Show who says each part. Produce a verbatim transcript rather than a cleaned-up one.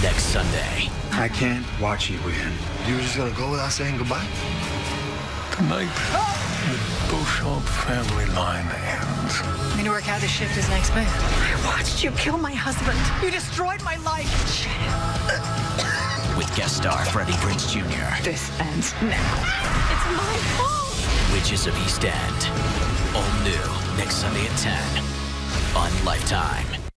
Speaker 1: Next Sunday.
Speaker 2: I can't watch you win.
Speaker 3: You were just gonna go without saying goodbye?
Speaker 4: Tonight, the Beauchamp family line ends.
Speaker 5: I'm gonna work out the shift as next man.
Speaker 6: I watched you kill my husband. You destroyed my life.
Speaker 1: With guest star Freddie Prinze Junior
Speaker 6: This ends now. It's my fault.
Speaker 1: Witches of East End. All new next Sunday at ten on Lifetime.